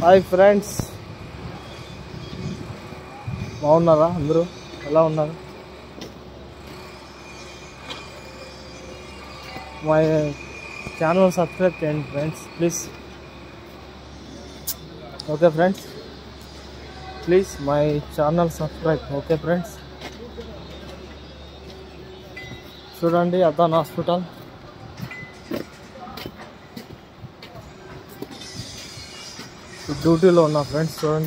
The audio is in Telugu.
హాయ్ ఫ్రెండ్స్, బాగున్నారా? అందరూ ఎలా ఉన్నారు? మై ఛానల్ సబ్స్క్రైబ్ చేయండి friends, please. Okay friends, please my channel subscribe. Okay friends, చూడండి అదాన్ హాస్పిటల్. డ్యూటీలో ఉన్నా ఫ్రెండ్స్, చూడండి.